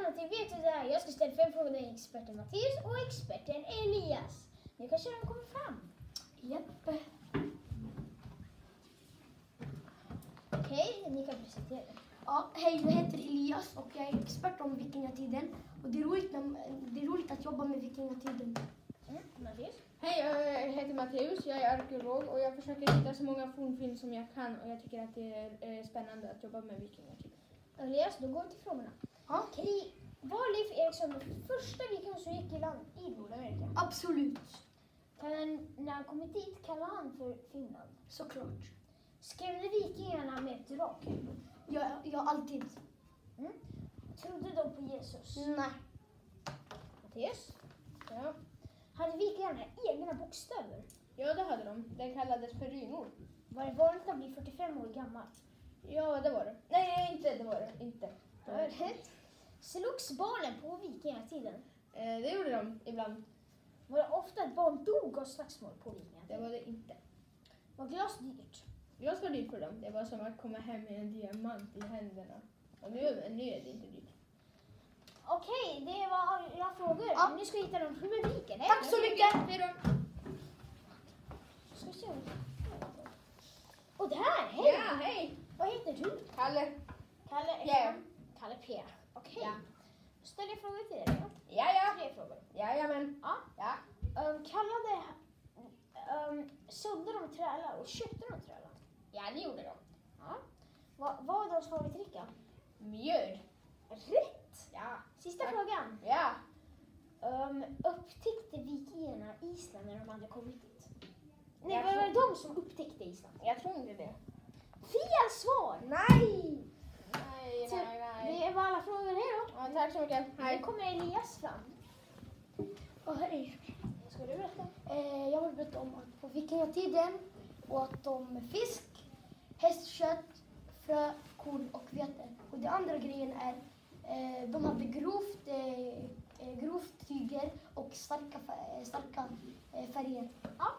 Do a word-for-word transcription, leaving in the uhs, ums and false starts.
någonting vet du det här. Jag ska ställa fem frågor till experten Mattias och experten Elias. Nu kanske de kommer fram. Japp. Okej, ni kan presentera. Ja, hej, jag heter Elias och jag är expert om vikingatiden. Och det är roligt, när, det är roligt att jobba med vikingatiden. Mm, Mattias? Hej, jag heter Matteus, jag är arkeolog och jag försöker hitta så många fornfynd som jag kan och jag tycker att det är spännande att jobba med vikingatiden. Elias, då går vi till frågorna. Ja. Okej, var Leif Eriksson den första viking som gick i land i Nordamerika? Absolut, Kan han, när han kom dit kallade han för Finland. såklart. Skrämde vikingarna med ett drakhuvud? Jag, jag alltid. Mm. Trodde de på Jesus? Nej. Mattias? Ja. Hade vikingarna egna bokstäver? ja, det hade de. Den kallades för runor. Var det vanligt att bli fyrtiofem år gammal? Ja, det var det. Nej, inte det var det. Inte. Det var det. Rätt. Slogs barnen på vikingatiden? Eh, det gjorde de ibland. Var det ofta att barn dog av slagsmål på Det vikingatiden? var det inte. Var glas dyrt? Jag var dyrt för dem. Det var som att komma hem med en diamant i händerna. Och nu, nu är det inte dyrt. Okej, det var alla frågor. Ja. Nu ska vi hitta någon rubriken. Tack så mycket. Hej då. Ska vi se. Och där, hej! Ja, hej. Vad heter du? Kalle. Kalle Pierre. Kalle P. Okej. Ja. Då ställer jag frågor till dig. Ja, ja. Tre frågor. Jajamän. Ja. Ja. Um, kallade, um, sålde de trälar och köpte de trälar? Ja, det gjorde de. Ja. Va, vad var deras favoritdricka? Mjöd. Rätt! Ja. Sista Tack. frågan. Ja. Um, upptäckte vikingarna Island när de hade kommit dit? Nej, Jag var det tror- de som upptäckte Island? Jag tror inte det. Fel svar! Nej! Nej, Så nej, nej. Det var alla frågor. Hej då! Ja, tack så mycket. Nu Hej. kommer Elias fram. Och hej. Ska du berätta? Eh, jag vill berätta om att på vikingatiden åt de fisk, hästkött, frö, korn och vete. Och den andra grejen är eh, de hade grovt, eh, eh, grovt tyger och starka, fär- starka eh, färger. Ja,